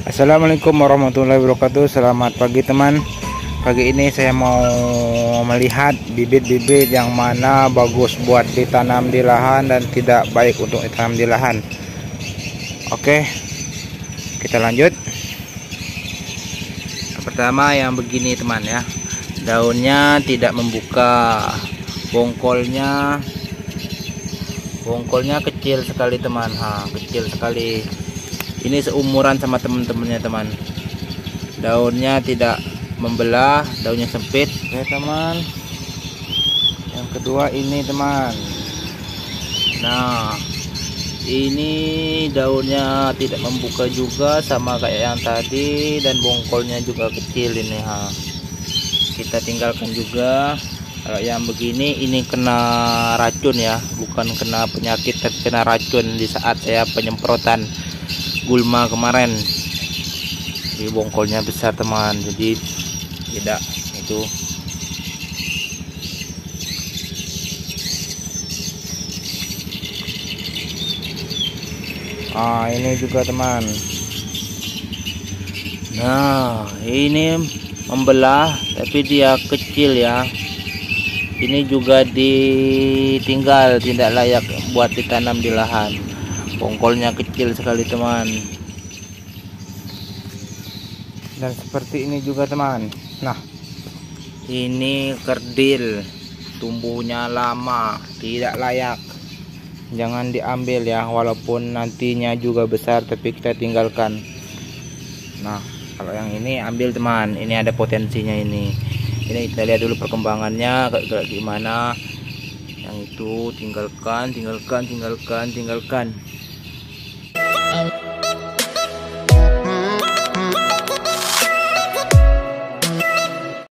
Assalamualaikum warahmatullahi wabarakatuh. Selamat pagi teman. Pagi ini saya mau melihat bibit-bibit yang mana bagus buat ditanam di lahan dan tidak baik untuk ditanam di lahan. Oke, kita lanjut. Pertama yang begini teman ya, daunnya tidak membuka, bongkolnya kecil sekali teman, kecil sekali. Ini seumuran sama teman-temannya teman. Daunnya tidak membelah, daunnya sempit ya teman. Yang kedua ini teman. Nah, ini daunnya tidak membuka juga sama kayak yang tadi, dan bongkolnya juga kecil ini Kita tinggalkan juga. Kalau yang begini ini kena racun ya, bukan kena penyakit tapi kena racun di saat saya penyemprotan gulma kemarin. Di bongkolnya besar teman, jadi tidak itu. Ini juga teman. Nah, ini membelah tapi dia kecil ya. Ini juga ditinggal, tidak layak buat ditanam di lahan. Bongkolnya kecil sekali teman. Dan seperti ini juga teman. Nah, ini kerdil, tumbuhnya lama, tidak layak. Jangan diambil ya, walaupun nantinya juga besar tapi kita tinggalkan. Nah, kalau yang ini ambil teman, ini ada potensinya ini. Ini kita lihat dulu perkembangannya kayak gimana. Yang itu tinggalkan.